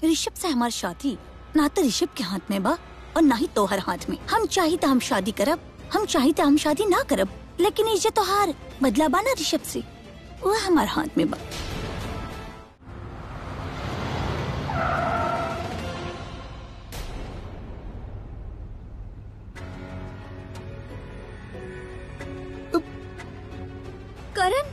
ऋषभ से हमार शादी ना तो ऋषभ के हाथ में बा और ना ही तोहर हाथ में। हम चाही तो हम शादी करब, हम चाही तो हम शादी ना करब, लेकिन ये तोहार बदला बा ना ऋषभ से, वो हमार हाथ में बा। करण,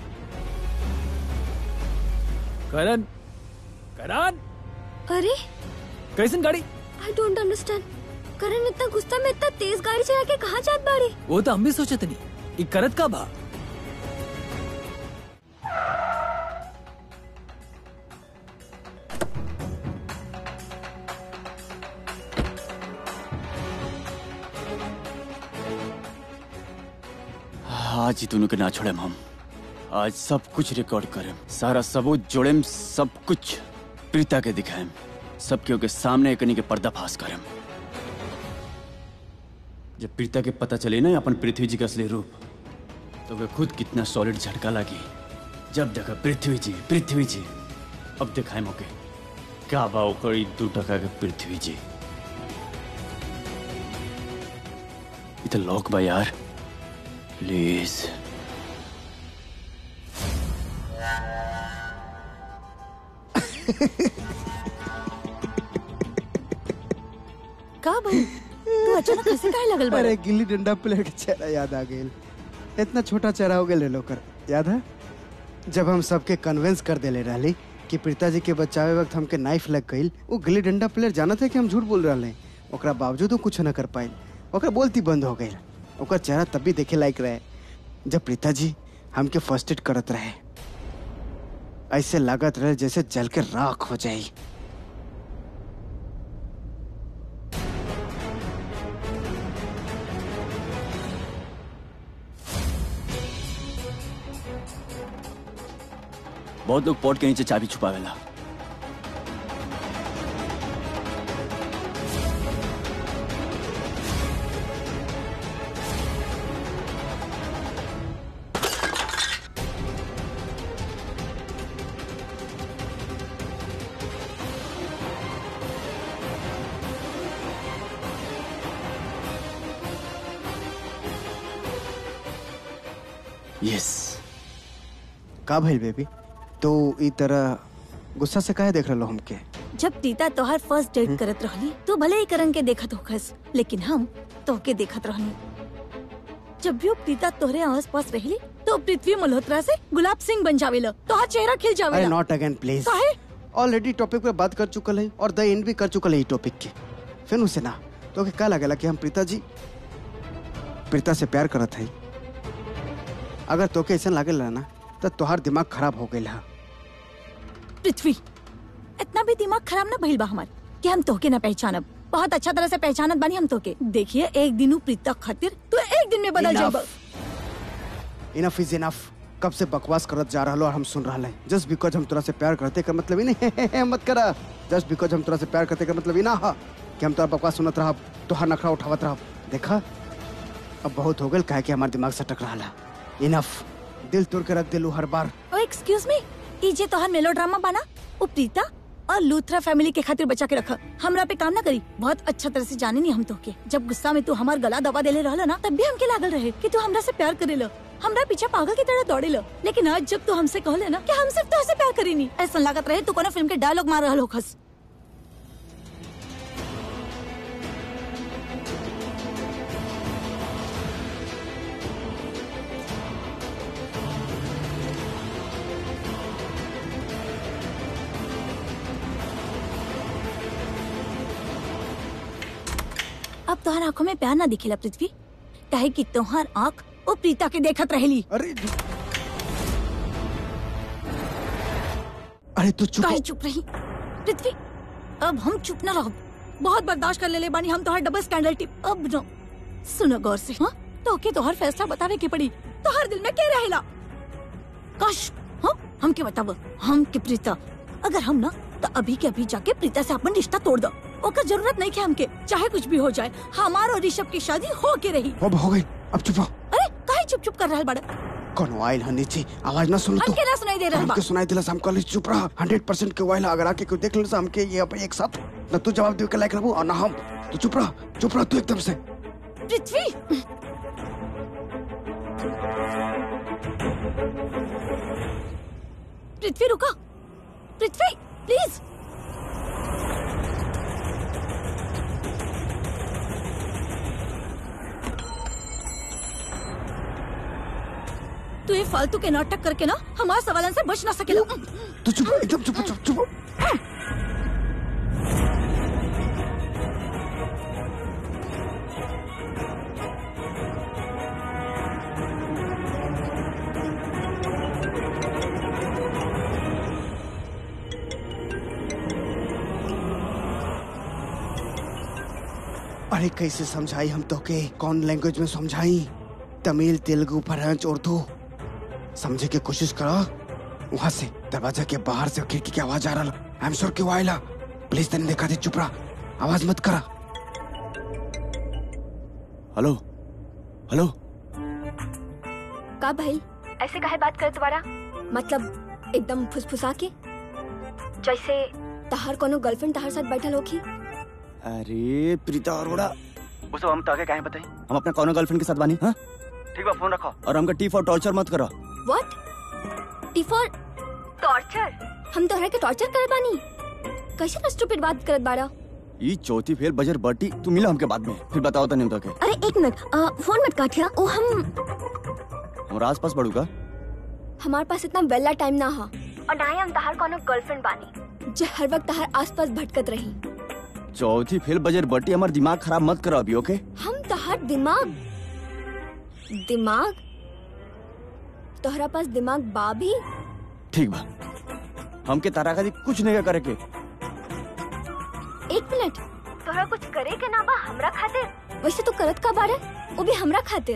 करण, करण, अरे कैसन गाड़ी? I don't understand. करण इतना गुस्सा में इतना तेज गाड़ी चला के कहाँ जात बाड़ी? वो तो हम भी सोचत नहीं, ये करत का बा? आज ही दोनों के ना छोड़े हम। आज सब कुछ रिकॉर्ड करें, सारा सबूत जोड़ेम, सब कुछ प्रीता के दिखाएं, सबके के सामने कनी के पर्दाफाश करें। जब प्रीता के पता चले ना अपन पृथ्वी जी का असली रूप, तो वे खुद कितना सॉलिड झटका लगी। जब देखा पृथ्वी जी, पृथ्वी जी। अब दिखाए मौके क्या बाव करी 2 टका के पृथ्वी जी। इधर लॉक बा यार, प्लीज। का भाई तू अचानक हंसे काहे लगल बा? अरे गिल्ली डंडा प्लेयर के चेहरा याद आ गई। इतना छोटा चेहरा हो गया लोकर, याद है जब हम सबके कन्विंस कर देले रहली कि प्रीता जी के बचावे वक्त हमके नाइफ लग गई। वो गिल्ली डंडा प्लेयर जाना थे कि हम झूठ बोल रहे, ओकरा बावजूद कुछ न कर पाए, ओकरा बोलती बंद हो गई। ओकर चेहरा तब भी देखे लायक रहे जब प्रीता जी हमके फर्स्ट एड करत रहे। ऐसे लागत रहे जैसे जल के राख हो जाए। बहुत लोग पॉट के नीचे चाबी छुपावेला। यस। का भइल बेबी, तो ई तरह गुस्सा से काहे देख रहे हमके? जब प्रीता तोहर फर्स्ट डेट करत रहली तो भले ही करण के देखत होखस, लेकिन हम तोहके देखत रहनी। जब भी प्रीता तोहरे आस पास रहली तो पृथ्वी मल्होत्रा से गुलाब सिंह बन जावेला, तोहर चेहरा खिल जावेला। अरे नॉट अगेन प्लीज। काहे? ऑलरेडी टॉपिक पे बात कर चुकल है और द एंड भी कर चुकल है ई टॉपिक के। फिर उसे ना तो का लगेला कि हम प्रीता से प्यार करत है। अगर तोके ऐसा लागेला ना तो तोहार दिमाग खराब हो गई है। पृथ्वी इतना भी दिमाग खराब ना भइल बा हमार कि हम तोहके ना पहचानब। बहुत अच्छा तरह से पहचानत बानी हम तोहके। देखिए एक दिन प्रीता खातिर तू एक दिन में बदल जाएगा। Enough is enough. कब से बकवास करत जा रहा और हम सुन रहा है। जस्ट बिकॉज हम तोरा से प्यार करते का मतलब ही नहीं मत करा। जस्ट बिकॉज हम तोरा से प्यार करते का मतलब ही ना हा कि हम तोरा बकवास सुनत रहा, तोहार नखरा उठावत रहा। देखा अब बहुत हो गल, काहे कि हमार दिमाग सटक रहा। इनफ, दिल तोड़ के रख दिलू हर बार। ओ एक्सक्यूज मी, ई जे तोहर मेलोड्रामा बना वो प्रीता और लूथरा फैमिली के खातिर बचा के रखा। हमरा पे काम ना करी। बहुत अच्छा तरह से जाने नहीं हम तोहके। जब गुस्सा में तू हमार गला दबा देले रहला ना तब भी हमके लागल रहे कि तू हमरा से प्यार करेला, हमरा पीछे पागल की तरह दौड़ेला। लेकिन आज जब तू हमसे कहले ना कि हम सिर्फ तोहसे प्यार करीनी, ऐसा लागत रहे तू कोनो फिल्म के डायलॉग मार रहल होखस। अब तोहर आंखों में प्यार ना दिखेला पृथ्वी, काहे कि तोहर आंख वो प्रीता के देखत रहेली। अरे तू चुप। काहे चुप रही पृथ्वी? अब हम चुप ना रहो। बहुत बर्दाश्त कर ले बानी हम तोहर डबल स्टैंडर्ड टिप। अब न सुनो गौर से। हाँ तोहके तोहर फैसला बतावे के पड़ी। तोहर दिल में क्या रहेला? कश हाँ हमके बताव। हम के प्रीता अगर हम ना तो अभी के अभी जाके प्रीता से अपन रिश्ता तोड़ दो। ओकर जरूरत नहीं है हमके, चाहे कुछ भी हो जाए। हमार और ऋषभ की शादी हो के रही। अब हो गई, अब चुप हो। अरे काहे चुप चुप कर रहा है बड़ा? कौन आइल है नीचे? आवाज ना सुन तू। हमके ना सुनाई दे रहा बा। हमके सुनाई दिला, हम कॉलेज चुप रहा। 100% के आइल अगर आके कोई देख ले हमके ये पे एक साथ ना तू जवाब दे के लायक रहबू और ना हम। तू चुप रहा तू एकदम से। पृथ्वी पृथ्वी रुका, पृथ्वी प्लीज। तू ये फालतू के नाटक करके ना हमारे सवालन से बच ना सकेला। तू चुप, एकदम चुप। अरे कैसे समझाई हम तो के? कौन लैंग्वेज में समझाई? तमिल, तेलुगु, फ्रेंच, उर्दू? समझे की कोशिश करो। वहाँ से दरवाजा के बाहर से खिड़की की आवाज आ रहा। आई एम श्योर कि वो आइला। प्लीज तने देखा दे, चुप रहा, आवाज मत करा। Hello hello. का भाई ऐसे काहे बात करे दोबारा? मतलब एकदम फुसफुसा के, जैसे तहार कोनो गर्लफ्रेंड तहार साथ बैठल होखी। अरे प्रीता अरोड़ा, वो सब हम ताके काहे बताई? हम अपने कौन गर्लफ्रेंड के साथ बानी? हाँ ठीक बा, फोन रखो और हमका टी फॉर टॉर्चर मत करो। व्हाट? T for torture? हम तोहरा के टॉर्चर करे बानी? कैसे ना स्टूपिड बात करत बाड़ा? ये चौथी फेल बजर बटी, तू मिला हमके बाद में, फिर बताओ तने तो के। अरे एक मिनट, फोन मत काटिया। ओ हमारा आसपास बढ़ूगा। हमारे पास इतना वेला टाइम ना हा, और ना ही हम तहार कोनो गर्लफ्रेंड बानी जो हर वक्त तहार आसपास भटकत रही। चौथी फेल बजर बटी, हमारा दिमाग खराब मत करो अभी, ओके? हम तहार दिमाग तोहरा पास दिमाग बा भी? ठीक बा, हमके तारा का कुछ नहीं करे के। एक मिनट, तोहरा कुछ करे के ना बा हमरा खातिर? वैसे तू करत का बारे, वो भी हमरा खातिर?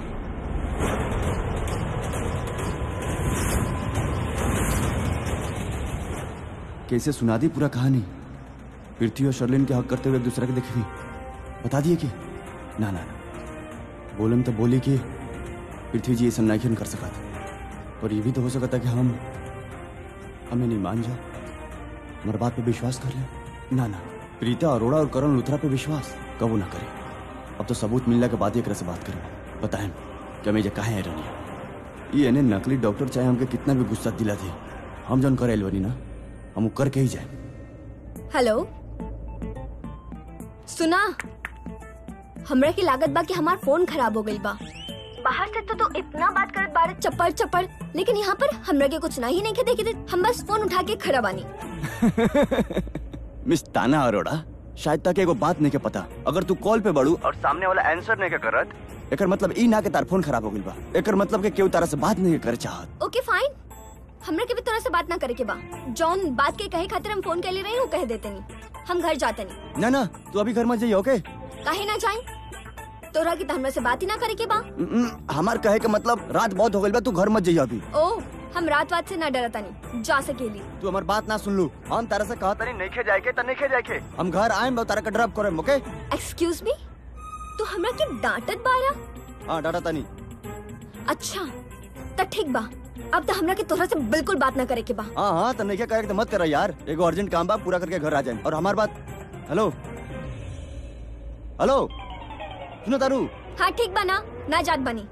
कैसे सुना दी पूरा कहानी? पृथ्वी और शर्लिन के हक करते हुए एक दूसरे के देखे बता दिए कि ना बोलम तो बोली कि पृथ्वी जी ये सब नहीं कर सका था, और ये भी तो हो सकता कि हमें नहीं मान जाओ, हमारे बात पे विश्वास कर ले। ना प्रीता अरोड़ा और करण लूथरा पे विश्वास कबू ना करे। अब तो सबूत मिलने के बाद एक से बात करें, बताएं कि हमें कहा है रनी। ये इन्हें नकली डॉक्टर चाहे हमके कितना भी गुस्सा दिला थे, हम जौन करे बनी ना हम करके ही जाए। हेलो, सुना, हमरा की लागत बा कि हमार फोन खराब हो गई बा। बाहर से तो इतना बात करत बारे चप्पड़, लेकिन यहाँ पर हमरा के कुछ नहीं के देखे, हम बस फोन उठा के खड़ा बानी। मिस ताना अरोड़ा, शायद तक एगो बात नहीं के पता, अगर तू कॉल पे बढ़ू और सामने वाला आंसर नहीं के करत, एकर मतलब ई ना के तार फोन खराब हो गइल बा, एकर मतलब के केहू तारा से बात नहीं करे चाहत। ओके फाइन, हमरा के भी तोरा से बात ना करे के बा। जॉन बात के कहे खातिर हम फोन कर ले रही हूँ, कह देते नहीं, हम घर जाते नहीं। ना तू अभी घर मत जाइए, ओके? काहे ना जाए? तोरा की हमरा से बात ही ना करे के बा। हमार कहे के मतलब रात बहुत हो गइल बा, तू घर मत जाइए अभी। ओ, हम रात से ना डरता नहीं, जा सकेली। तू हमार बात ना सुन लू, हम तारा से कहा तनी नहीं खे जाए के, त नहीं खे जाए के, हम घर आएम बा तारा का ड्रॉप करेम, ओके? एक्सक्यूज मी, तू हमरा के डांटत बारा? हां डांटा तनी। अच्छा त ठीक बा, अब तो हमरा के तोरा से बिल्कुल बात ना करे के बा। हां त नहीं के कहे के मत करा यार, एगो अर्जेंट काम बा, पूरा करके घर आ जाए। और हमार बात, हेलो सुनो तारू। हाँ ठीक बा ना जात बनी।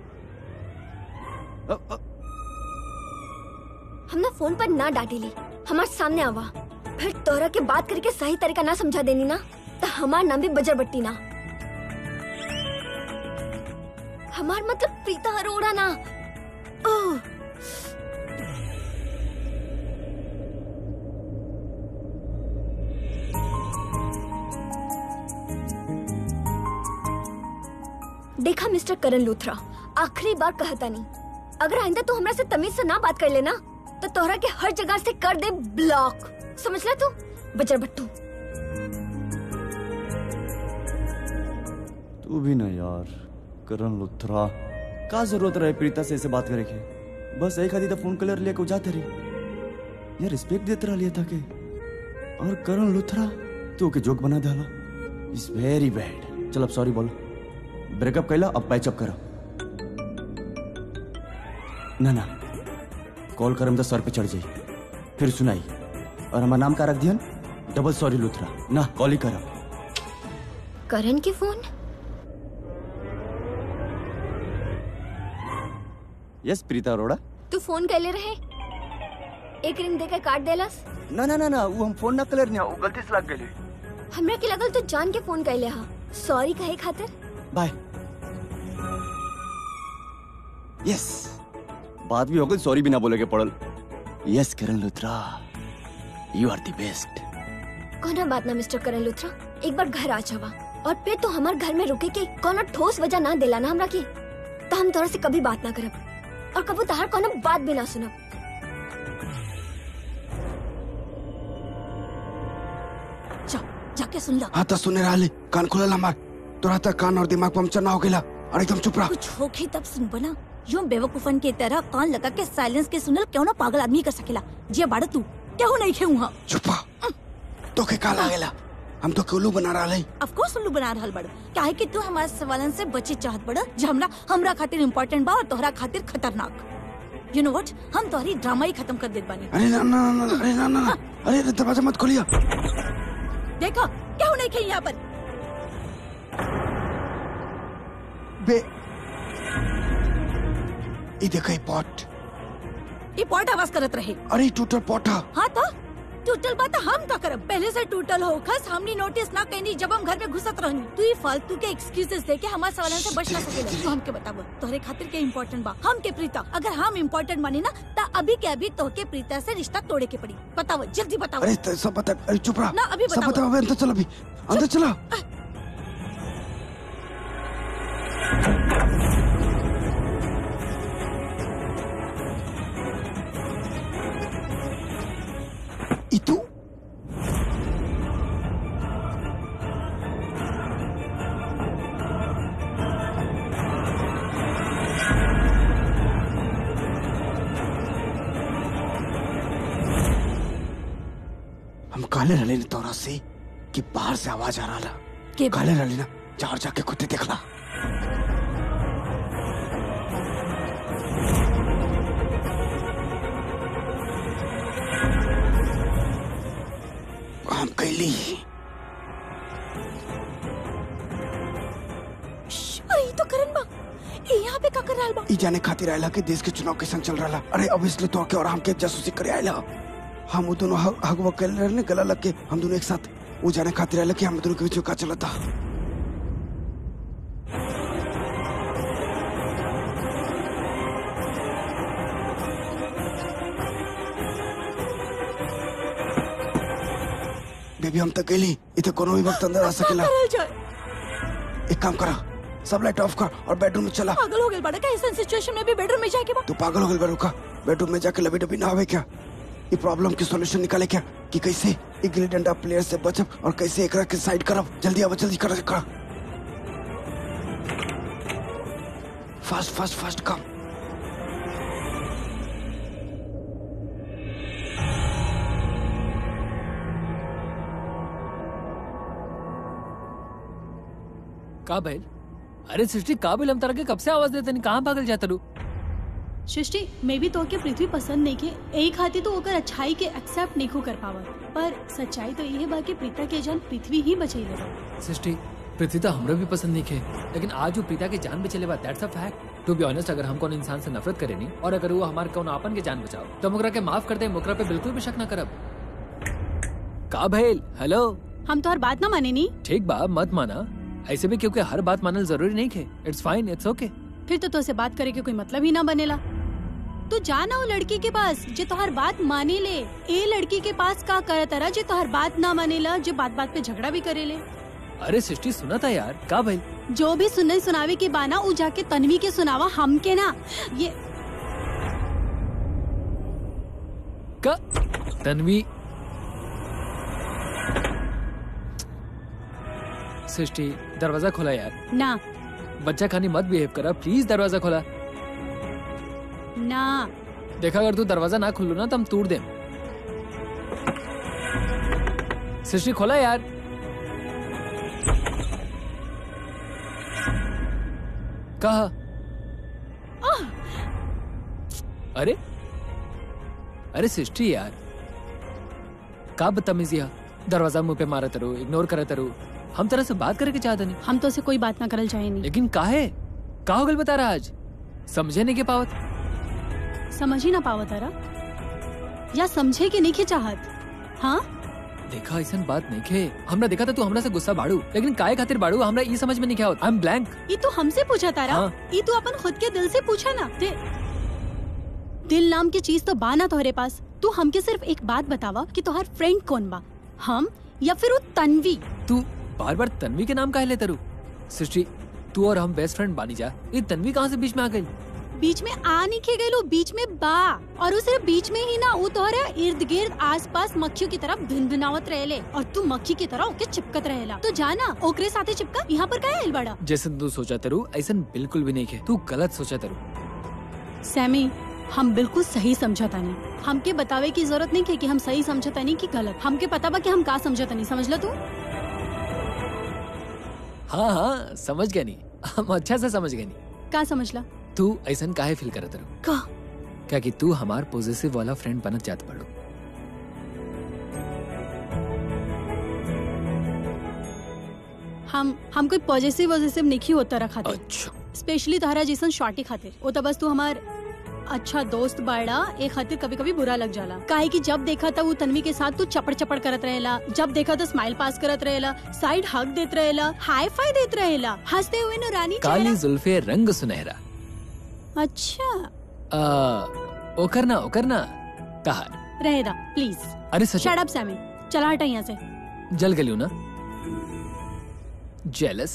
हम ना फोन पर ना डांटी ली, हमारे सामने आवा, फिर तोरा के बात करके सही तरीका ना समझा देनी ना, तो हमार नाम भी बजर बट्टी ना। हमार मतलब प्रीता अरोड़ा ना। ओह देखा मिस्टर करण लूथरा, आखिरी बार कहता नहीं, अगर आइंदा तू हमरा से तमीज से ना बात कर लेना तो तोहरा के हर जगह से कर दे ब्लॉक, समझ ले तू बजर बट्टू। तू भी ना यार करण लूथरा, का जरूरत रहे प्रीता से ऐसे बात करे के? बस एक आदि तो फोन कलर लेके जाते रही यार, रिस्पेक्ट देते रह लिया था के। और करण लूथरा तू के जोक बना डाला, इट्स वेरी बैड। चल अब सॉरी बोलो, ब्रेकअप कैला, अब पैचअप करो। ना ना, कॉल करम तो सर पे चढ़ जाई, फिर सुनाई। और हमारा नाम का रख दियन, डबल सॉरी लूथरा। ना कॉल ही करम। करण के फोन? यस प्रीता अरोड़ा। तू फोन कैले रहे? एक रिंग देकर काट देलस? ना ना ना ना, वो हम फोन ना कलर नहीं, वो गलती से लग गई। हमरा के लगल तू जान के फोन कैले हा, सॉरी कहे खातिर। बाय। यस, बात भी हो गई, सॉरी भी ना बोले के पड़ल। Yes Karan Luthra, you are the best. कोना बात ना मिस्टर करण लूथरा, एक बार घर आ जावा और फिर तो हमार घर में रुके के कोनो ठोस वजह ना दिला ना हमरा की, तो हम तोरा से कभी बात ना करब और कबू तहार कोनो बात भी ना सुनब। जा जाके सुन ला। हाँ तो सुने रहा कान खुलल हमार, तोरा तक कान और दिमाग पंचर ना हो गया और एकदम चुप रहा। कुछ होके तब सुन बना, यूं बेवकूफन के तरह कान लगा के साइलेंस के सुनल क्यों ना पागल आदमी कर सकेला। जे बाड़ तू क्यों नहीं खे वहाँ। चुपा, तो के का लागेला, हम तो उल्लू बना रहा है। ऑफ कोर्स उल्लू बना रहल बड़, काहे कि तू हमारे सवालन से बचे चाहत बड़, जो हमरा खातिर इम्पोर्टेंट बा और तोहरा खातिर खतरनाक। यू नो व्हाट, हम तोहरी ड्रामा ही खत्म कर देत बानी। अरे ना ना ना, अरे ना ना, अरे दरवाजा मत खोलिया। देखो क्यों नहीं खे यहाँ पर। बे ई देखो पॉट, ये पॉट आवाज करत रहे। अरे टूटल पॉट। हाँ तो टूटल बात हम का करब, पहले से टूटल हो खस हमनी नोटिस ना कहीं जब हम घर में घुसत रहनी। तू ही फालतू के एक्सक्यूजेस दे के हमारे सवालन से बच ना सकेला। तू हमके बताव तोहरे खातिर के इम्पोर्टेंट बा, हम के प्रीता। अगर हम इम्पोर्टेंट मानी ना ता अभी के अभी तोहके प्रीता से रिश्ता तोड़े के पड़ी। बताओ जल्दी बताओ। अरे सब बता, अरे चुप रहा ना, अभी सब बताओ। बताओ, अंदर चल, अभी अंदर चला। इतू हम काले रले ने तोरा से कि बाहर से आवाज आ रहा के काले रले ना, चार जाके खुद देखला। हम कैली अरे तो करण बा, ये यहाँ पे का कर रहल बा। ई जाने खातिर आयला कि देश के चुनाव कैसन चल रहा। अरे अब इसलिए तो के और हम के जासूसी करे आयला। हम वो दोनों हग वकल रहने गला लग के हम दोनों एक साथ वो जाने खातिर आयला कि हम दोनों के बीच में का चला था। बेबी हम तक गई, इथे कोनो भी वक्त अंदर आ सकेला। करल जाए। एक काम करा, सब लाइट ऑफ कर और बेडरूम में चला। पागल हो गए बड़ा का, ऐसा सिचुएशन में भी बेडरूम में जाके बा। तू पागल हो गई बड़ू का, बेडरूम में जाके लबी डबी ना आवे क्या? ये प्रॉब्लम की सॉल्यूशन निकाले क्या कि कैसे एक गिल्ली डंडा प्लेयर से बचब और कैसे एकरा के साइड करब। जल्दी आवा, जल्दी कर। Fast fast fast come. का भइल? अरे सृष्टि का भइल? हम तरह के कब से आवाज देते नहीं, कहाँ भागल जाता लू? सृष्टि मैं भी तो के पृथ्वी पसंद नहीं के, एक खातिर तो ओकर अच्छाई के एक्सेप्ट नहीं को कर पावत, पर सच्चाई तो ये बा कि प्रीता के जान पृथ्वी ही बचैले बा। सृष्टि पृथ्वी तो हमरा भी पसंद नहीं खे, लेकिन आज वो प्रीता के जान बचेले बा, that's a fact. To be honest, अगर हम कौन इंसान से नफरत करे नहीं और अगर वो हमारे कौन आपन के जान बचाओ तो मुकरा के माफ कर दे, मुकरा पे बिल्कुल भी शक ना करब। का भइल? हेलो, हम तो हर बात ना माने नहीं। ठीक बा, मत माना ऐसे भी, क्योंकि हर बात मानल जरूरी नहीं खे। It's fine, it's okay. फिर तो तुझसे बात करे के कोई मतलब ही ना बनेला। तू जाना वो लड़की के पास जो तोहर बात माने ले। ए लड़की के पास का करे तरह जो तोहर बात ना मानेला, जो बात बात पे झगड़ा भी करे ले। अरे सृष्टि सुना था यार, का भइल? जो भी सुनने सुनावे के बाना उ जाके तन्वी के सुनावा, हम के ना। ये का तन्वी? सृष्टि दरवाजा खोला यार। ना बच्चा खानी मत बिहेव करा, प्लीज दरवाजा खोला। ना देखा, अगर तू दरवाजा ना खुल्लू ना तो हम तोड़ दें। सृष्टि खोला यार। कहा अरे अरे सृष्टि यार, का बदतमीजी है। दरवाजा मुंह पे मारा तरू, इग्नोर करा तरू। हम तरह से बात करे के चाहते नहीं, हम तो से कोई बात ना करल चाहे नहीं। लेकिन काहे का हो गल बता रहा आज, समझे नहीं के पावत। समझ ही ना पावत तारा, या समझे के नहीं के चाहत। हाँ देखा ऐसा बात नहीं खे, हमरा देखा था तू हमरा से गुस्सा बाड़ू, लेकिन काहे खातिर बाड़ू हमरा ये समझ में नहीं आवत। I am blank. ये तू हमसे पूछा तारा, हाँ। ये तू अपन खुद के दिल से पूछा ना। दिल नाम की चीज तो बा ना तोहरे पास। तू हमके सिर्फ एक बात बतावा कि तोहर फ्रेंड कौन बा, हम या फिर वो तन्वी। तू बार बार तन्वी के नाम काहे लेता रू। सृष्टि तू और हम बेस्ट फ्रेंड बानी जा, ये तन्वी कहाँ से बीच में आ गई। बीच में आ नहीं खे गई, बीच में बा, और वो सिर्फ बीच में ही ना, वो तोहरा इर्द गिर्द आसपास मक्खियों की तरफ भिनभिनावत रहेले, और तू मक्खी की तरह ओके चिपकत रहेला। तो जाना ओकरे साथे चिपका, यहाँ पर क्या है बड़ा। जैसे तू सोचा तरू ऐसा बिल्कुल भी नहीं खे, तू गलत सोचा तरू। सैमी हम बिल्कुल सही समझा तानी, हमके बतावे की जरूरत नहीं कि हम सही समझा तानी कि गलत। हमके पता बा कि हम का समझा तानी, समझ ला तू। हाँ हाँ समझ गया नहीं, हम अच्छा से समझ गए नहीं। का समझ ला तू ऐसा काहे फील करत रहो का, क्या कि तू हमार पॉजिटिव वाला फ्रेंड बनत जात पड़ो। हम कोई पॉजिटिव नहीं होता रखा थे, अच्छा स्पेशली तोहरा जैसन शॉर्टी खातिर। वो तो बस तू हमार अच्छा दोस्त बाड़ा, एक खातिर कभी कभी बुरा लग जाला। काहे कि जब देखा था वो तन्वी के साथ तू चपड़ चपड़ करत रहेला, जब देखा तो स्माइल पास करत रहेला, साइड हक देत रहेला, हाई फाई देत रहेला, हंसते हुए नूरानी काली चेहरा। जुल्फे रंग सुनहरा। अच्छा ओकर ना कहा। रहेदा प्लीज। अरे सच शट अप सैमी, चला हटा यहाँ से। जल गलियो ना, जेलस।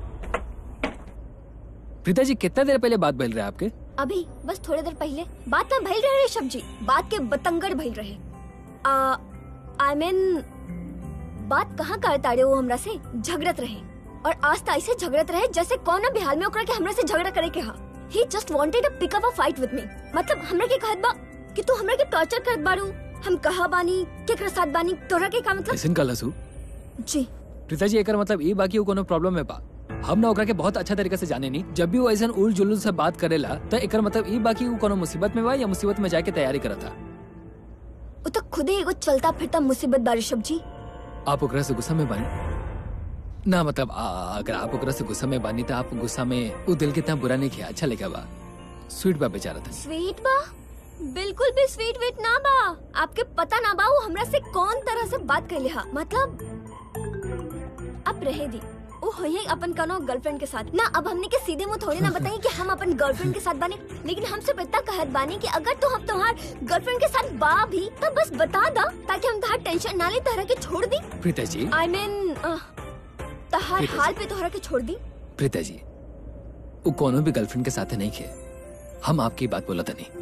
प्रीता जी कितना देर पहले बात भइल रहे आपके। अभी बस थोड़ी देर पहले बात ना भइल रहे ऋषभ जी, बात के बतंगड़ भइल रहे। आई मीन बात कहाँ करता रहे, वो हमरा से झगड़त रहे, और आज तो ऐसे झगड़त रहे जैसे कौन ना बिहाल में ओकरा के हमरा से झगड़ा करे के हा। He just wanted to pick up a fight with me। मतलब हमरा के कहत बा कि तू हमरा के टॉर्चर करत बाड़ू, हम कहा बानी केकरा साथ बानी, तोरा के का मतलब। ऐसन कलसू जी प्रीता जी एकर मतलब ई बाकी कोनो प्रॉब्लम है बा। हम ना ओकरा के बहुत अच्छा तरीके से जाने नहीं, जब भी वो ऐसा उल जुलूल से बात करेला तो एकर मतलब ई बाकी वो कोनो मुसीबत में बा या मुसीबत में जाके तैयारी करत था। वो तो खुद ही एगो चलता फिरता मुसीबत बा ऋषभ जी। आप ओकरा से गुस्सा में बानी ना, मतलब अगर आप ओकरा से गुस्सा में बानी तो आप गुस्सा में वो दिल कितना बुरा नहीं किया, अच्छा लगा बा। स्वीट बा बेचारा था। स्वीट बा? बिल्कुल भी स्वीट वेट ना बा। आपके पता ना बा वो हमरा से कौन तरह से बात कर लिया। मतलब अब रहे दी वो होइए अपन कनो गर्लफ्रेंड के साथ ना। अब हमने के सीधे मुंह थोड़ी ना बताई कि हम अपन गर्लफ्रेंड के साथ बानी, लेकिन हमसे इतना कहत बानी कि अगर तो हम तुम्हार गर्लफ्रेंड के साथ बा भी तो बस बता दा, ताकि हम तोहार टेंशन ना ले, तोहरा के छोड़ दी। प्रीता जी आई मीन तोहार हाल पे तोहरा के छोड़ दी। प्रीता जी वो कोनो भी गर्लफ्रेंड के साथ नहीं खे, हम आपकी बात बोला था नहीं।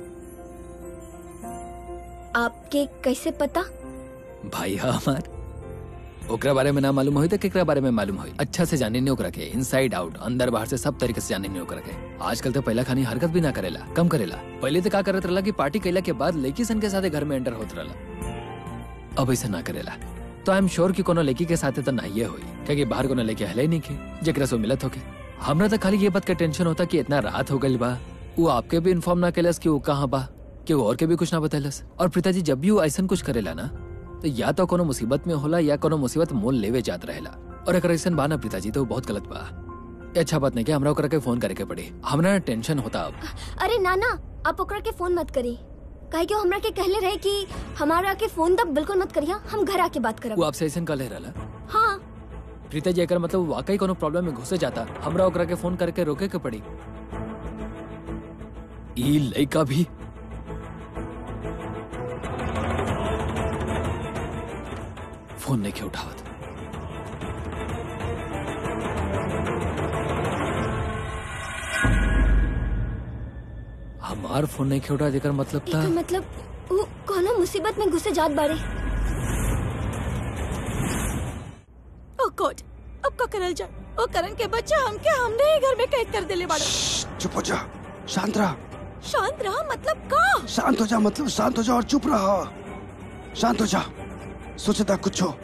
आपके कैसे पता? भाई हाँ हमार ओकरा बारे में ना मालूम हुई तो केकरा बारे में मालूम हुई। अच्छा से जाने नहीं ओकरा के, इनसाइड आउट अंदर बाहर से सब तरीके से जाने नहीं ओकरा के। आजकल तो पहला खानी हरकत भी ना करेला, कम करेला। पहले तो का करत रहला कि पार्टी कैला के बाद लड़की सन के साथ घर में एंटर होत रहला, अब ऐसा ना करेला। तो आई एम श्योर कि कोनो लड़की के साथ तो नहीं हुई, क्योंकि बाहर कोनो लड़की हले नहीं के जेकरा से मिलत होके। हमरा तो खाली ये बात का टेंशन होता कि इतना रात हो गई बा, वो आपके भी इन्फॉर्म ना कैलस कि वो कहाँ बा, कि वो और के भी कुछ ना बतालस। और प्रीता जी जब भी वो ऐसा कुछ करेला ना तो या तो कोनो मुसीबत में होला या कोनो मुसीबत मोल लेवे जात रहेला। और अगर ऐसा बा ना प्रीता जी तो बहुत गलत बा। ये अच्छा बात नहीं कि हमरा ओकरा के फोन करे के पड़े, हमरा टेंशन होता अब। अरे नाना आप ओकरा के फोन मत करी, काहे कि हमरा के कहले रहे कि हमारा के फोन तक बिल्कुल मत करिया, हम घर आके बात करब। वो आपसे ऐसा कह ले रहला? हाँ प्रीता जी अगर मतलब वाकई कोनो प्रॉब्लम में घुसे जाता, हमरा ओकरा के फोन करके रोके के पड़ी। ई लड़का भी फोन नहीं उठावत। हमार फोन नहीं उठा जेकर मतलब था एकर मतलब वो कोनो मुसीबत में घुसे जात बाड़े। ओह गॉड, अब का करल जाए? ओ करण के बच्चा हमने ही घर में कैद कर देले बाड़ा। चुप हो जा, शांत रहा। शांत रहा मतलब का? शांत हो जा मतलब शांत हो जा और चुप रहा। शांत हो जा, सोचता कुछ हो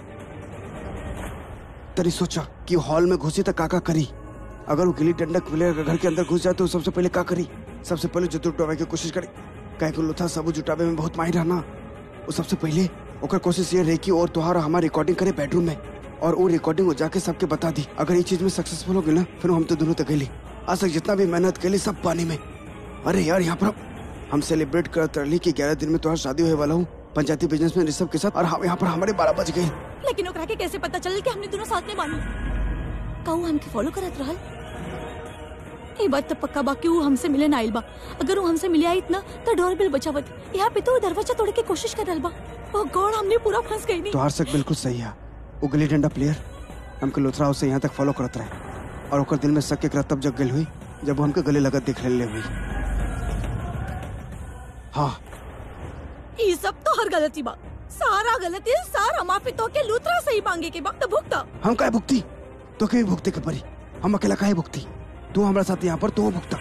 तरी सोचा कि हॉल में घुसी तो काका करी। अगर वो गिल्ली डंडा प्लेयर घर के अंदर घुस जाए तो सबसे पहले का करी? सबसे पहले जतुर टोवे की कोशिश करे, काहे को लोथा सबू जुटावे में बहुत माहिर रहना। वो सबसे पहले ओकर कोशिश ये रही कि और तोहार हमार रिकॉर्डिंग करे बेडरूम में, और वो रिकॉर्डिंग वो जाके सबके बता दी। अगर ये चीज में सक्सेसफुल हो गई ना, फिर हम तो दोनों तक गई। आज तक जितना भी मेहनत करी सब पानी में। अरे यार, यहाँ पर हम सेलिब्रेट करते रही कि 11 दिन में तुम्हारा शादी होने वाला हूँ पंचायती बिजनेस में ऋषभ के साथ, और यहाँ पर हमारे 12 बज गए। लेकिन ओकरा के कैसे पता चल कि हमने दोनों साथ में बानी? कहू हमके फॉलो करत रहल। ये बात तो पक्का बा कि वो हमसे मिले ना आइल बा। अगर वो हमसे मिले आई ना तो डोरबेल बचावत। यहाँ पे तो दरवाजा तोड़े की कोशिश कर रहल बा। ओह गॉड, हमने पूरा फंस गई। तो हर सक बिल्कुल सही है। वो गिल्ली डंडा प्लेयर हमके लोथरा हाउस से यहाँ तक फॉलो करत रहे, और ओकर दिल में शक के तब जग गई हुई जब वो हमके गले लगत दिख ले हुई। हाँ, ये सब तो हर गलती बा। सारा गलती सारा माफी तो के लूथरा सही मांगे के वक्त भुगता। हम काहे भुगती? तो के भी भुगते के परी। हम अकेला काहे भुगती? तू हमारे साथ यहाँ पर तो भुगता।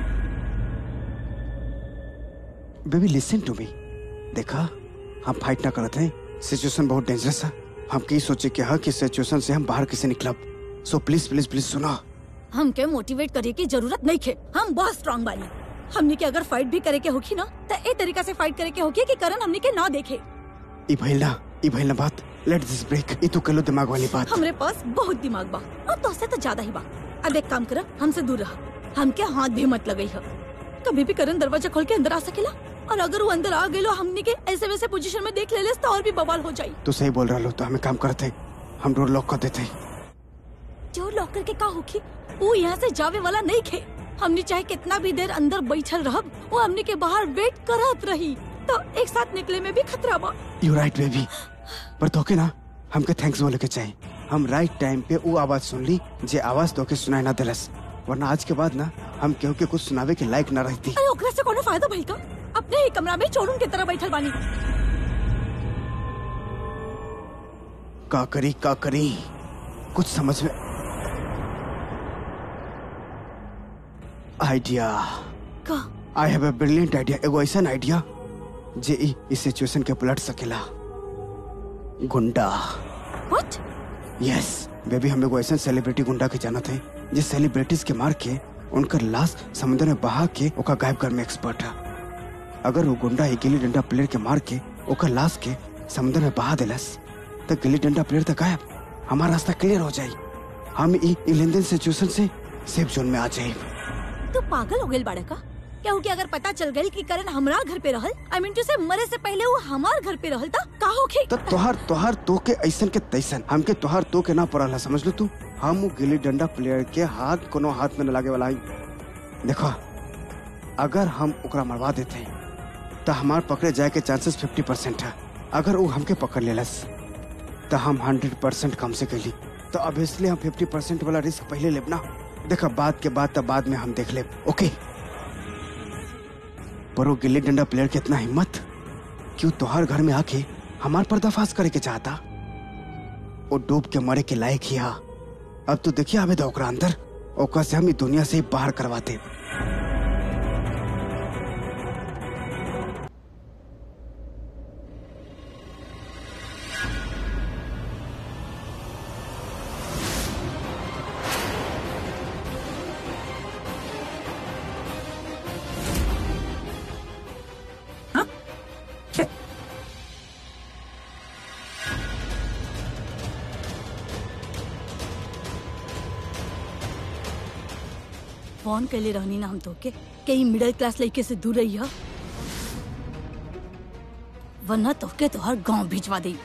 Baby listen to me. देखा, हम फाइट ना करते हैं। सिचुएशन बहुत डेंजरस है। हम की सोचे क्या है कि सिचुएशन से हम बाहर कैसे निकलब। सो प्लीज प्लीज प्लीज सुना। हमके मोटिवेट करे की जरूरत नहीं खे। हम बहुत स्ट्रांग बानी। हमने के अगर फाइट भी करे के होगी ना तो ए तरीका से फाइट करे के होगी कि करण हमने के ना देखे। ई भइल ना बात। Let this break. ई तो कलो दिमाग वाली बात। हमरे पास बहुत दिमाग बा और तो से तो ज्यादा ही बा। अब एक काम कर, हमसे दूर रहा। हमके हाथ भी मत लगई है। कभी भी करण दरवाजा खोल के अंदर आ सकेला, और अगर वो अंदर आ गए हमने के ऐसे वैसे पोजीशन में देख ले तो और भी बवाल हो जाये। तो सही बोल रहा लो। तो हमें काम करते, हम डोर लॉक कर देते। डोर लॉक करके का होगी? वो यहाँ से जावे वाला नहीं खे। हमने चाहे कितना भी देर अंदर बैठल रहब, वो हमने के बाहर वेट करत रही। तो एक साथ निकले में भी खतरा बा। यू राइट बेबी, पर तोके ना हमके थैंक्स बोले के चाहिए। हम राइट टाइम पे वो आवाज सुन ली जे आवाज तोके सुनाई ना दिलस, वरना आज के बाद ना हम केहू के कुछ सुनावे के लायक ना रहती। अरे ओकरा से कोनो फायदा भइल का? अपने ही कमरा में चोरुन की तरह बैठल बानी। का करी कुछ समझ में। आइडिया का? I have a brilliant idea. एगो ऐसा आइडिया जे इस सिचुएशन के पलट सकेला। गुंडा। व्हाट? यस बेबी, हम एगो ऐसा सेलिब्रिटी गुंडा के जानत है जिस सेलिब्रिटीज के मार के उनकर लाश समुद्र में बहा के ओका गायब कर में एक्सपर्ट है। अगर वो गुंडा ही गिल्ली डंडा प्लेयर के मार के ओकर लाश के समुद्र में बहा दिलस तो गिल्ली डंडा प्लेयर तो गायब, हमारा रास्ता क्लियर हो जाये। हम ई लेनदेन सिचुएशन से सेफ जोन में आ जाये। तू पागल हो गई बाड़ा का? क्या हो कि अगर पता चल गई कि करण हमारा घर पे रहल, आई मीन टू से मरे से पहले वो हमार घर पे रहल था, का होगी? तो तोहार तो के ऐसन के तैसन हमके तोहार तो के ना पड़ल है, समझ लो तू। हम गिल्ली डंडा प्लेयर के हाथ कोनो हाथ में न लागे वाला है। देखो, अगर हम ओकरा मरवा देते तो हमार पकड़े जाए के चांसेस 50% है। अगर वो हमके पकड़ लेलस तो हम 100% कम से कैली। तो ऑब्वियसली हम 50% वाला रिस्क पहले लेब ना। देखा, बात के बाद तब बाद में हम देख लेब, ओके? पर वो गिल्ली डंडा प्लेयर के इतना हिम्मत क्यों तोहार घर में आके हमार पर्दाफाश करे के चाहता? वो डूब के मरे के लायक ही हा। अब तो देखिए हमें ओकरा अंदर ओकर से हम ही दुनिया से ही बाहर करवाते। फोन के लिए रहनी ना हम तो के कई मिडिल क्लास लड़के से दूर रही है, वरना तो के तो हर गांव भिजवा दे।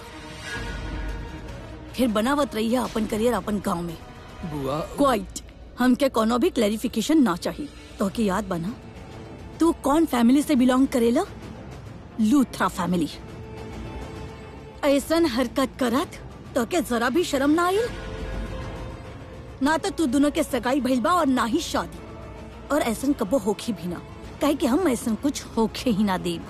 फिर बनावत रही है अपन करियर अपन गांव में। बुआ क्वाइट। हमके कोनो भी क्लैरिफिकेशन ना चाहिए। तो के याद बना, तू कौन फैमिली से बिलोंग करेला? लूथरा फैमिली। ऐसन हरकत करत तो के जरा भी शर्म ना आई? ना तो तू दोनों के सगाई भइल बा और ना ही शादी, और ऐसन कबो होखी भी ना, काहे कि हम ऐसन कुछ होखे ही ना देब।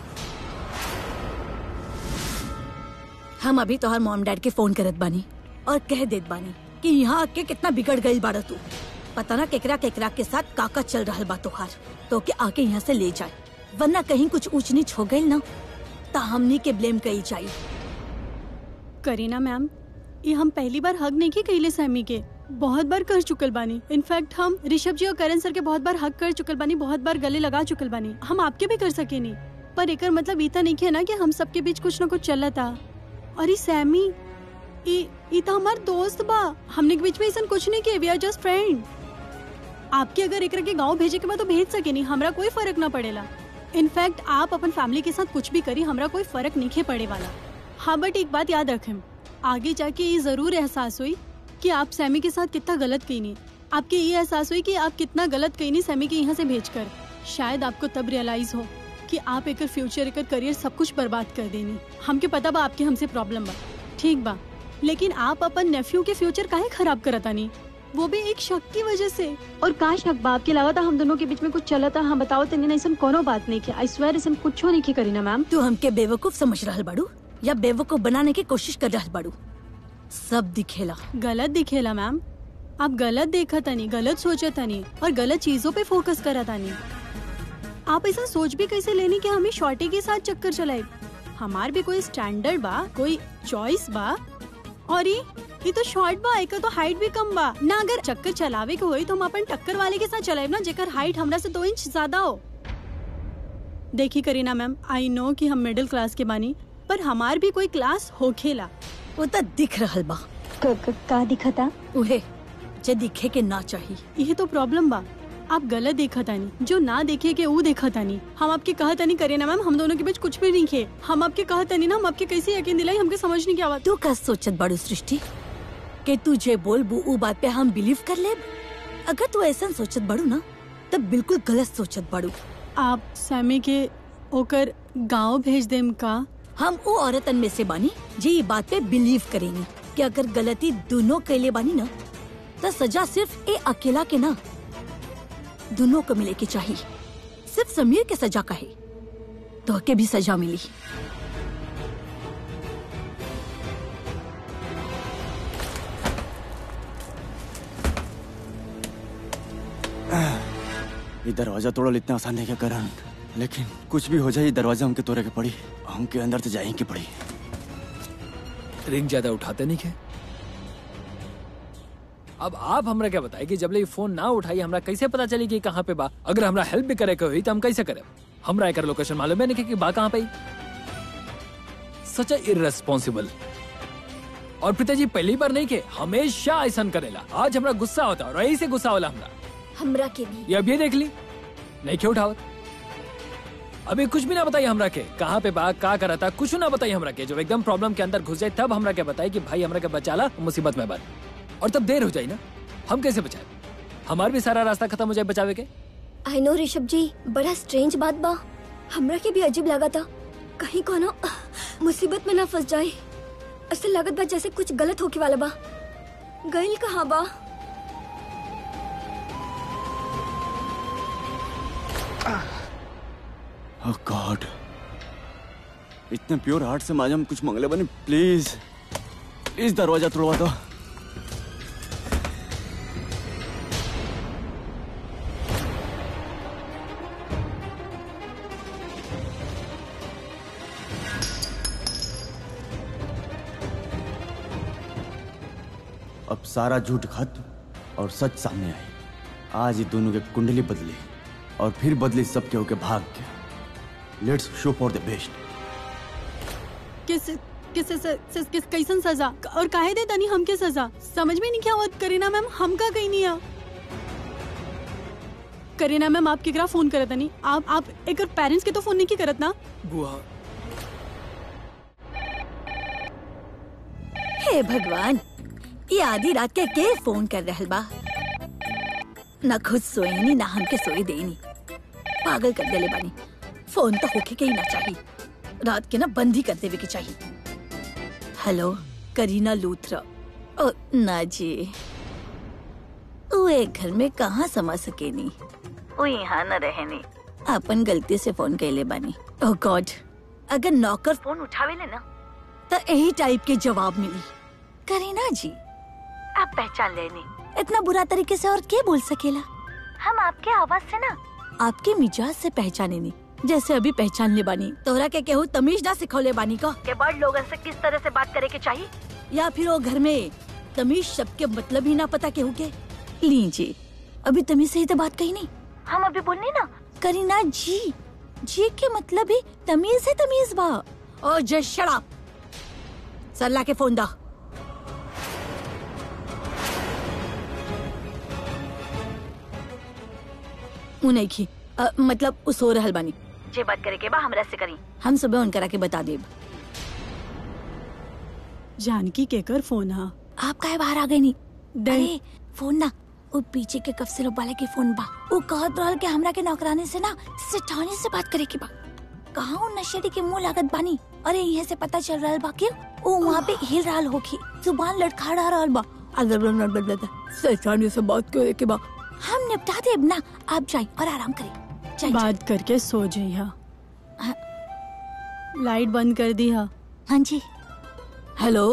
हम अभी तोहर मॉम डैड के फोन करत बानी और कह देत बानी कि यहाँ आके कितना बिगड़ गई बाड़ा तू। पता ना केकरा केकरा के साथ काका चल रहा बा तोहार, तो के आके यहाँ से ले जाए, वरना कहीं कुछ ऊंच नीच हो गई ना तो हमनी के ब्लेम कई जाये। करीना मैम, ये हम पहली बार हक नहीं की कैले सैमी के, बहुत बार कर चुकल बानी। इनफैक्ट हम ऋषभ जी और करण सर के बहुत बार हक कर चुकल बानी, बहुत बार गले लगा चुकल बानी। हम आपके भी कर सके नहीं। पर एकर मतलब इतना नहीं है ना कि हम सबके बीच कुछ न कुछ चला था। और ये सैमी ई तो हमार दोस्त बा, हमने के बीच में ऐसा कुछ नहीं किया, वी आर जस्ट फ्रेंड। आपके अगर एकरा के गांव भेजे के बाद तो भेज सके नहीं, हमरा कोई फर्क ना पड़ेला। इनफैक्ट आप अपन फैमिली के साथ कुछ भी करी, हमरा कोई फर्क नहीं पड़े वाला। हाँ बट एक बात याद रखें, आगे जाके ये जरूर एहसास हुई कि आप सैमी के साथ कितना गलत कही नहीं। आपके ये एहसास हुई कि आप कितना गलत कही नहीं सैमी के यहाँ से भेजकर। शायद आपको तब रियलाइज हो कि आप एक फ्यूचर एक करियर सब कुछ बर्बाद कर देनी। हमके पता बा आपके हमसे प्रॉब्लम बा, ठीक बा, लेकिन आप अपन नेफ्यू के फ्यूचर काहे खराब करता नहीं, वो भी एक शक की वजह से। और का शक बा आपके अलावा था हम दोनों के बीच में कुछ चला था। हम बताओ तनी ना, ऐसा कोनो बात नहीं किया। आई स्वेयर ऐसा कुछ नहीं किया करीना मैम। तू हमके बेवकूफ समझ रहल बाड़ू या बेवकूफ बनाने की कोशिश कर रहल बाड़ू? सब दिखेला। गलत दिखेला मैम, आप गलत देखा तनी, गलत सोचा तनी और गलत चीजों पे फोकस करा तनी। आप ऐसा सोच भी कैसे लेनी कि हमें शॉर्टी के साथ चक्कर चलाए? हमार भी कोई स्टैंडर्ड बा, कोई चॉइस बा। और ये तो शॉर्ट बा, एक तो हाइट भी कम बा ना। अगर चक्कर चलावे के होई तो हम अपन टक्कर वाले के साथ चलाए ना, जेकर हाइट हमरा से 2 इंच ज्यादा हो। देखी करीना मैम, आई नो कि हम मिडिल क्लास के बानी, पर हमार भी कोई क्लास होखेला। वो तो दिख रहल बा। का दिखता? उहे जे दिखे के ना चाहिए। यही तो प्रॉब्लम बा, आप गलत देखा तानी, जो ना देखे के वो देखा तानी। हम आपके कहा तानी करीना मैम, हम दोनों के बीच कुछ भी नहीं खे। हम आपके कहा तानी ना, हम आपके कैसे यकीन दिलाई, हमके समझ नहीं क्या बात। तू का सोचत बाड़ू सृष्टि के तू जे बोलबू उ बात पे हम बिलीव कर लेब? अगर तू ऐसा सोचत बाड़ू ना तब बिल्कुल गलत सोचत बाड़ू। आप सैमी के ओकर गाँव भेज देम का? हम वो औरतन में से बानी जे ये बात पे बिलीव करेंगे कि अगर गलती दोनों के लिए बानी ना तो सजा सिर्फ ए अकेला के ना, दोनों को मिले की चाहिए। सिर्फ समीर के सजा का है तो के भी सजा मिली। ये दरवाजा तोड़ल इतना आसान नहीं क्या करण, लेकिन कुछ भी हो जाए ये दरवाजा हमके तोड़े के पड़ी, हमके अंदर तो जाए की पड़ी। रिंग ज्यादा उठाते नहीं के। अब आप हमरा क्या बताए कि जब ले फोन ना उठाई हमरा कैसे पता चली कि कहाँ पे बा? अगर हमरा हेल्प भी करे के हुई तो हम कैसे करे? हमरा एकर लोकेशन मालूम है नहीं कि बा कहाँ पे। सच इररेस्पॉन्सिबल। और पिताजी पहली बार नहीं के, हमेशा ऐसा करेला। आज हमरा गुस्सा होता और यही से गुस्सा होला हमरा के भी। ये अब ये देख ली नहीं क्यों उठावत। अभी कुछ भी ना बताइए हमरा के कहाँ पे बा, का करा था, कुछ ना बताइए हमरा के। जब एकदम प्रॉब्लम के अंदर घुस जाए तब हमरा के बताए कि भाई हमरा के बचाला, मुसीबत में बन। और तब देर हो जाए ना, हम कैसे बचाए? हमार भी सारा रास्ता खत्म हो जाए बचावे के। आई नो ऋषभ जी, बड़ा स्ट्रेंज बात बा, हमरा के भी अजीब लगा था। कहीं कोनो मुसीबत में ना फंस जाए। ऐसे लागत बा जैसे कुछ गलत होके वाला बा। गइल कहाँ बा? ओह गॉड, इतने प्योर हार्ट से माजा हम कुछ मंगले बने। प्लीज प्लीज दरवाजा तोड़वा दो। अब सारा झूठ खत्म और सच सामने आई। आज ये दोनों के कुंडली बदली और फिर बदली सबके होके भाग के। Let's show for the best. किस कैसन सजा और काहे दे तनी हमके सजा? समझ में नहीं क्या होत करीना मैम, हम का कहीं नहीं आ। करीना मैम आप केकरा फोन करत तनी? आप एक पेरेंट्स के तो फोन नहीं की करत ना? बुआ हे भगवान, ये आधी रात के फोन कर रहल बा? ना खुद सोएनी ना हमके सोए देनी। पागल कर देले बानी। फोन तो होके के ही ना चाहिए, रात के ना बंद ही कर देवे के चाहिए। हेलो करीना लूथरा। ओ ना जी, वो एक घर में कहाँ समा सकेनी, वो यहाँ न रहेनी। अपन गलती से फोन कैले बानी। ओह गॉड, अगर नौकर फोन उठावे ले ना तो यही टाइप के जवाब मिली। करीना जी आप पहचान लेनी, इतना बुरा तरीके से और क्या बोल सकेला? हम आपके आवाज से ना आपके मिजाज से पहचाने नहीं, जैसे अभी पहचान ले बानी। तोहरा के केहू तमीज ना सिखौले बानी का के बड़ लोगन से किस तरह से बात करे के चाहिए, या फिर वो घर में तमीज शब्द के मतलब ही ना पता केहू के? लीजिए अभी तमीज से ही तो बात कही नहीं, हम अभी बोलनी ना। करीना जी जी के मतलब ही तमीज है, तमीज बा। Oh just shut up. सरला के फोन दा। उ नहीं की मतलब उ सो रहल बानी। जे बात करे के बा हमरा से करी, हम सुबह उनकरा के बता देब। जानकी केकर फोन हा? आप काहे बाहर आ गए नी? अरे फोन ना, वो पीछे के कफ सिरप वाले के फोन बा। वो कहत रहल के हमरा के नौकरानी से ना सेठानी से बात करे के बा। कहाँ वो नशेड़ी के मुंह लागत बानी। अरे यहाँ से पता चल रहल बा कि वो वहाँ पे हिल रहल होखी, जुबान लड़खड़ा रहल बा। सेठानी से बात करे के बा। हम निपटा देब ना, आप जाइए और आराम करें। बात करके सो जाइए। लाइट बंद कर दी हा? हाँ जी। हेलो।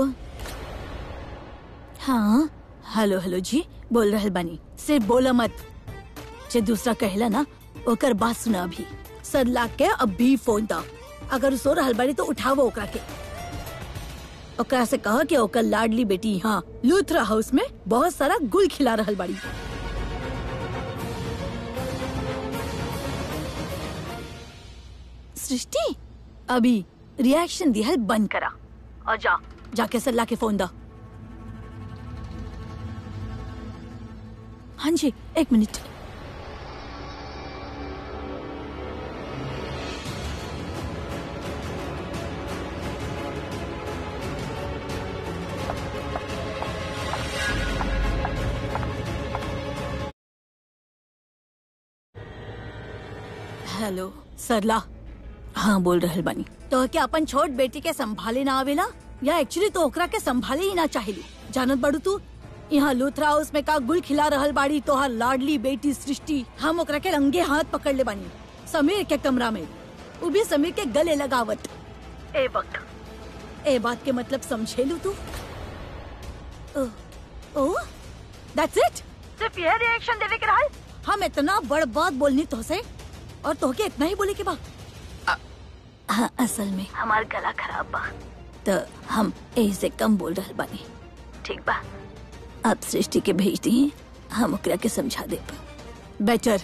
हाँ हेलो हेलो जी, बोल रहल बानी। सिर्फ बोला मत, जे दूसरा कहला ना ओकर बात सुना। अभी सदला के अभी फोन दा। अगर सो रहल बानी तो उठावो ओकरा के। ओकरा से कहा कि ओकर लाडली बेटी हाँ लूथरा हाउस में बहुत सारा गुल खिला रहल बाड़ी। सृष्टि अभी रिएक्शन दिहल बंद करा और जाके सल्ला के फोन दा। हाँ जी, एक मिनट। हेलो सरला। हाँ बोल रहल बानी। तो क्या अपन छोट बेटी के संभाले ना आवेला, या एक्चुअली तो ओकरा के संभाले ही ना चाहिए? जानत बाड़ू तू यहाँ लूथरा हाउस में का गुल खिला रहल बाड़ी तोहार लाडली बेटी सृष्टि। हम ओकरा के रंगे हाथ पकड़ ले बानी समीर के कमरा में, वो भी समीर के गले लगावत। ए वक्त ए बात के मतलब समझेलू तू? Oh that's it? सिर्फ ये रिएक्शन देवे के रहल? हम इतना बड़ बात बोलनी तो से और तोहके इतना ही बोले के बा? हाँ असल में हमार गला खराब बा तो हम ऐसे कम बोल रहल बानी। ठीक बा, आप सृष्टि के भेज दिए, हम ओकरा के समझा देब। बेटर।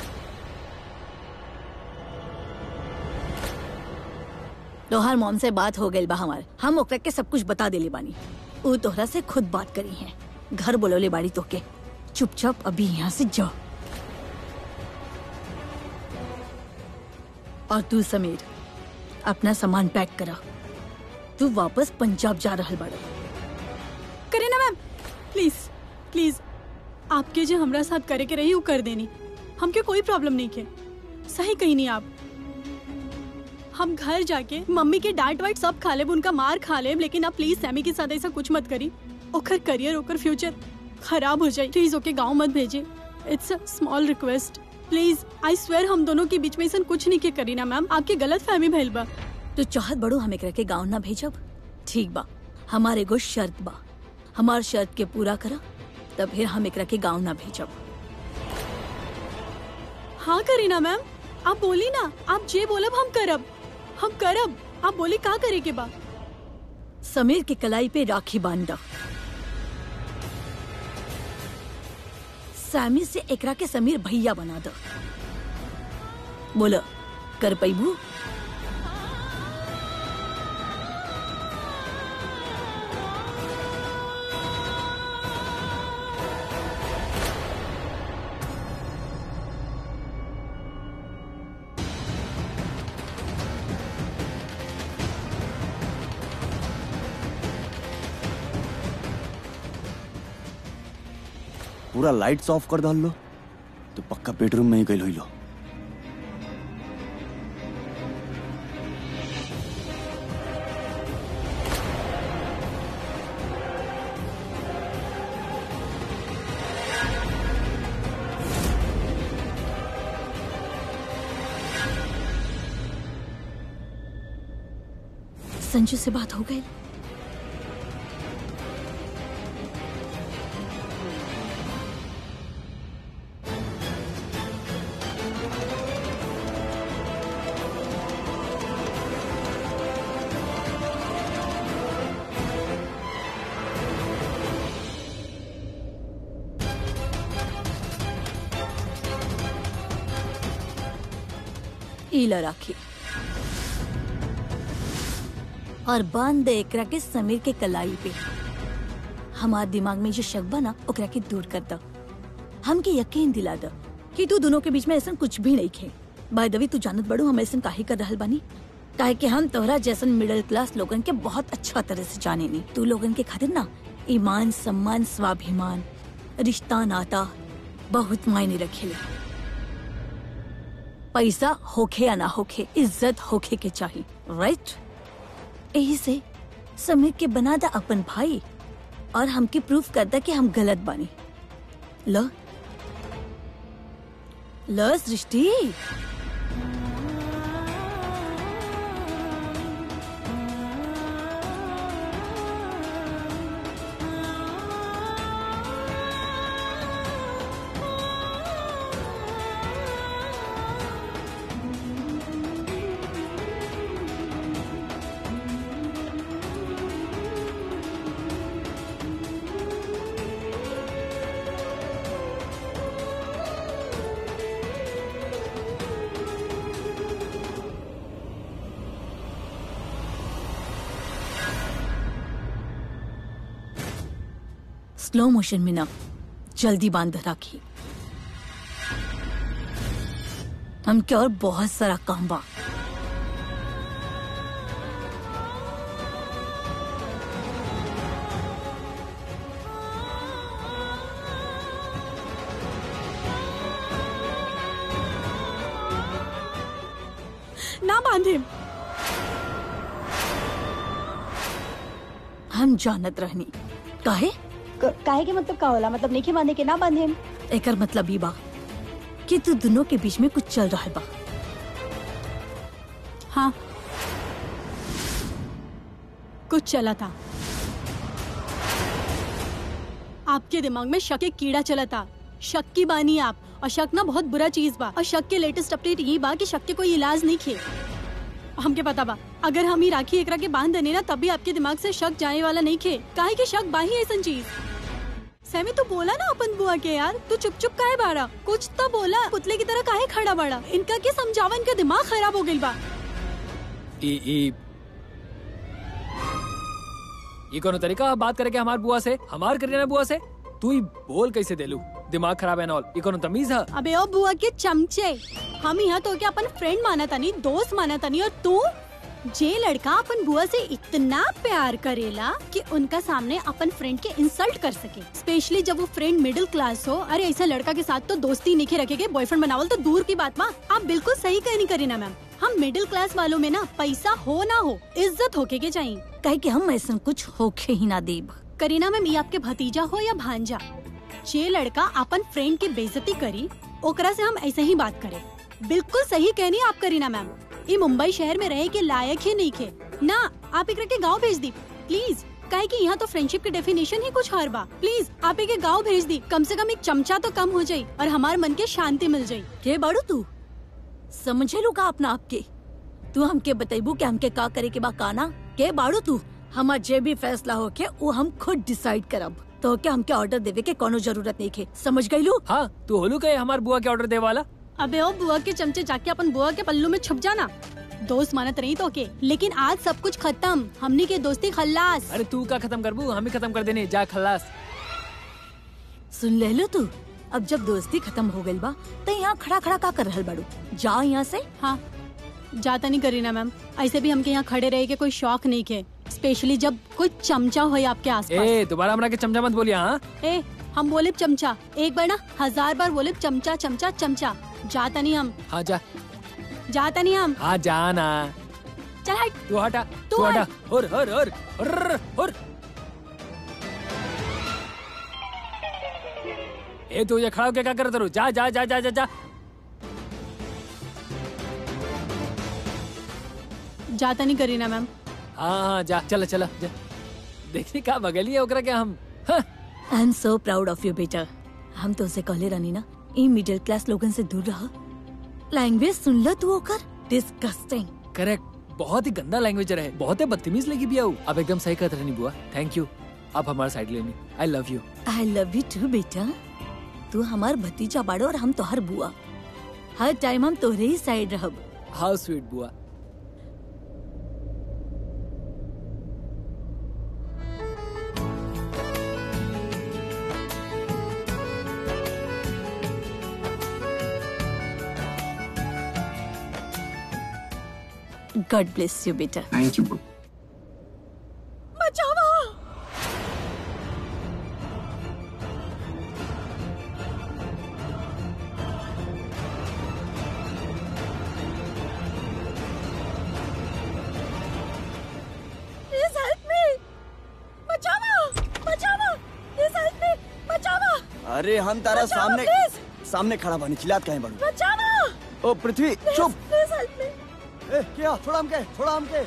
तोहार मॉम से बात हो गई बा हमार, हम ओकरा के सब कुछ बता देले बानी। वो तोहरा से खुद बात करी है, घर बोलोले बाड़ी तोके। चुपचाप अभी यहाँ से जा। और तू समीर अपना सामान पैक करा, तू वापस पंजाब जा रहल बाड़ा। करीना मैम प्लीज प्लीज, आपके जो हमरा साथ करे के रही वो कर देनी। हमके कोई प्रॉब्लम नहीं के, सही कही नहीं आप। हम घर जाके मम्मी के डांट वाइट सब खा लेब, उनका मार खा लेब, लेकिन आप प्लीज सैमी के साथ ऐसा कुछ मत करी। ओकर करियर ओकर फ्यूचर खराब हो जाए। प्लीज ओके गाँव मत भेजे। It's a small request please. I swear हम दोनों के बीच में ऐसा कुछ नहीं के करीना मैम, आपके गलत फहमी भइल बा। तो चाहत बड़ो हमें करके गाँव ना भेजब? ठीक बा, हमारे एगो शर्त बा, हमार शर्त के पूरा करा तब फिर हम एकरा के गाँव ना भेजब। हाँ करीना मैम, आप बोली ना, आप जे बोलब हम करब, हम करब। आप बोली का करे के बा? समीर के कलाई पे राखी बांधा। सैमी से एकरा के समीर भैया बना दो। बोलो कर पैबू? पूरा लाइट्स ऑफ कर डाल लो तो पक्का बेडरूम में ही गई हुई लो। संजू से बात हो गई? ईला राखी और बांध दे एकरा के समीर के कलाई पे। हमार दिमाग में जो शक बा ना ओकरा के दूर कर द। हमके यकीन दिला द कि तू दोनों के बीच में ऐसा कुछ भी नहीं खे। बाय द वे तू जानत बड़ू हम ऐसा काहे कर रहल बानी, काहे कि हम तोहरा जैसन मिडिल क्लास लोगन के बहुत अच्छा तरह से जाने नी। तू लोगन के खातिर ना ईमान, सम्मान, स्वाभिमान, रिश्ता, नाता बहुत मायने रखेला। पैसा होखे या ना होखे, इज्जत होखे के चाहिए, राइट? यही से समीर के बना दा अपन भाई और हमके प्रूफ कर दा कि हम गलत बानी। ल सृष्टि, स्लो मोशन में ना, जल्दी बांध राखी। हमके और बहुत सारा काम बा। ना बांधे। हम जानत रहनी काहे काहे के मतलब का होला? मतलब नहीं बांधे के ना बांधे। एकर मतलब ई बा कि तू दोनों के बीच में कुछ चल रहा बा। हाँ, कुछ चला था। आपके दिमाग में शक के कीड़ा चला था। शक की बानी आप, और शक ना बहुत बुरा चीज बा। और शक के लेटेस्ट अपडेट ये बा कि शक के कोई इलाज नहीं खे। हमके पता बा अगर हम ही राखी एकरा के बांध देने ना तब भी आपके दिमाग से शक जाने वाला नहीं खे। काहे कि शक बा ही ऐसा चीज। सैमी तू बोला ना अपन बुआ के यार, तू चुप चुप काहे बाड़ा? कुछ तो बोला, पुतले की तरह काहे खड़ा बाड़ा? इनका के समझावा, इनका दिमाग खराब हो गइल बा। ये कोनो तरीका बात करे के हमार बुआ से, हमार करीना बुआ से? तू ही बोल कैसे देलू? दिमाग खराब है ना? ये कोनो तमीज है? अबे ओ बुआ के चमचे, हम यहाँ तो क्या अपन फ्रेंड माना तानी, दोस्त माना तानी, और तू जे लड़का अपन बुआ से इतना प्यार करेला कि उनका सामने अपन फ्रेंड के इंसल्ट कर सके, स्पेशली जब वो फ्रेंड मिडिल क्लास हो। अरे ऐसा लड़का के साथ तो दोस्ती नहीं रखेगे, बॉयफ्रेंड बनावल तो दूर की बात। माँ आप बिल्कुल सही कह नहीं करीना मैम। हम मिडिल क्लास वालों में ना पैसा हो ना हो, इज्जत होके के चाहिए। काहे कि हम ऐसा कुछ होके ही ना देब। करीना मैम, ये आपके भतीजा हो या भांजा, जे लड़का अपन फ्रेंड की बेइज्जती करी ओकरा से हम ऐसे ही बात करें। बिल्कुल सही कहनी आप करीना मैम। ये मुंबई शहर में रहे के लायक ही नहीं खे ना। आप एक के गाँव भेज दी प्लीज, काहे कि यहाँ तो फ्रेंडशिप की डेफिनेशन ही कुछ और बा। प्लीज आप एक गाँव भेज दी, कम से कम एक चमचा तो कम हो जाये और हमारे मन के शांति मिल जाये। के बाड़ू तू समझे लू का अपना आपके? तू हमके बतेबू के हमके का करे के बा काना? के बाड़ू तू? हमार जे भी फैसला हो के वो हम खुद डिसाइड करब। तो क्या हमके ऑर्डर देवे के कोनो जरूरत नहीं खे, समझ गई लू? हाँ, तू होलू कहे हमार बुआ के ऑर्डर दे वाला? अबे ओ बुआ के चमचे, जाके अपन बुआ के पल्लू में छुप जाना। दोस्त मानत नहीं तो के, लेकिन आज सब कुछ खत्म। हमनी के दोस्ती खल्लास। अरे तू का खत्म करबू? हम ही खत्म कर देने, जा खल्लास। सुन ले लो तू, अब जब दोस्ती खत्म हो गई बा तो यहाँ खड़ा खड़ा का कर रहल बाड़ू? जा यहाँ से। हाँ, जाता नहीं करीना मैम। ऐसे भी हमके यहाँ खड़े रहे के कोई शौक नहीं के, स्पेशली जब कोई चमचा हो आपके आसपास। ए दोबारा हमरा के चमचा मत बोलिए। हाँ ए, हम बोले चमचा एक बार ना 1000 बार बोले चमचा चमचा चमचा। जाता नहीं हम। हाँ जा, जाता नहीं हम। हाँ जाना। चल हट। तू हटा, तू तू हटा। हट। हुर। ए तू ये खड़ा होके क्या करत रहो? जा जा जा जा जा जा। जाता नहीं करीना मैम। हाँ जा, चला चला जा। देखने का बगली है ओकरा के हम। हाँ। I am so proud of you बेटा। हम तो उसे कहले रहनी ना, ई मिडिल क्लास लोगन से दूर रह। लैंग्वेज सुन ल तू ओकर, डिस्गस्टिंग। करेक्ट, बहुत ही गंदा लैंग्वेज रहे, बहुत ही बदतमीज लगी भी आऊ। अब एकदम सही कहत रहनी बुआ, थैंक यू। अब हमारे साइड लेनी। I love you. I love you too बेटा। तू हमार भतीजा बाड़ो और हम तोहर बुआ। हर टाइम हम तोहरे ही साइड रहब। हाउ स्वीट बुआ। गॉड ब्लेस यू बेटा। Thank you. बचाओ। Please help me. बचाओ बचाओ, प्लीज हेल्प मी। बचाओ अरे हम तारा सामने प्लीज। सामने खड़ा बानी, चिल्लात काहे बाड़ू? बचाओ ओ पृथ्वी चुप। प्लीज हेल्प मी। ए क्या, छोड़ा हमके, छोड़ा हमके।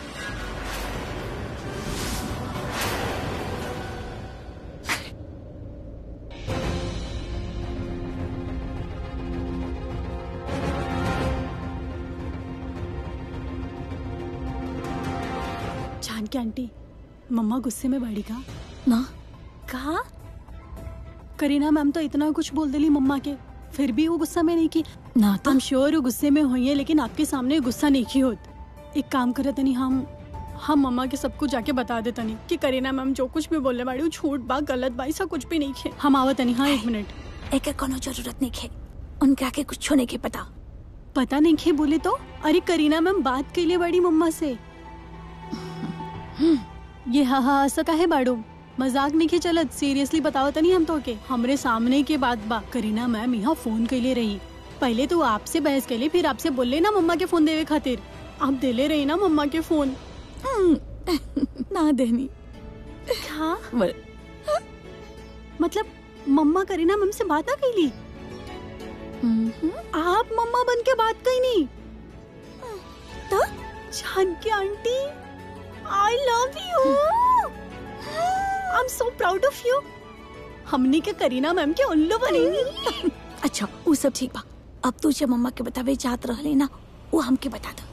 जानकी आंटी, मम्मा गुस्से में बाड़ी का ना कहा? करीना मैम तो इतना कुछ बोल दिली मम्मा के, फिर भी वो गुस्सा में नहीं की। ना तो हम श्योर वो गुस्से में हुई है, लेकिन आपके सामने गुस्सा नहीं की होत। एक काम करे तनी, हम मम्मा के सब कुछ जाके बता दे तनी कि करीना मैम जो कुछ भी बोलने वाली वो झूठ बा, गलत बा, ऐसा कुछ भी नहीं है। हम आवत तनी। हाँ 1 मिनट। एक कोनो जरूरत नहीं है, उनके आगे कुछ होने के पता नहीं है बोले तो? अरे करीना मैम बात के लिए बड़ी मम्मा से। ये हाँ ऐसा काहे बाड़ो? मजाक नहीं चलत, सीरियसली बताओ तनी हम तो के हमरे सामने के बात बा। करीना मैम यहाँ फोन के लिए रही, पहले तो आपसे बहस के लिए, फिर आपसे बोले ना मम्मा के फोन देवे खातिर। आप देले रही ना मम्मा के फोन। ना देनी। हाँ मतलब मम्मा करीना मैम से बात ना कैली? आप मम्मा बन के बात कही नहीं तो? Janaki aunty I love you, I am so proud of you. हमने के करीना मैम के उल्लू बनेंगी। अच्छा वो सब ठीक बा, अब तू जो मम्मा के बतावे चाहत रहले ना वो हमके बता दो।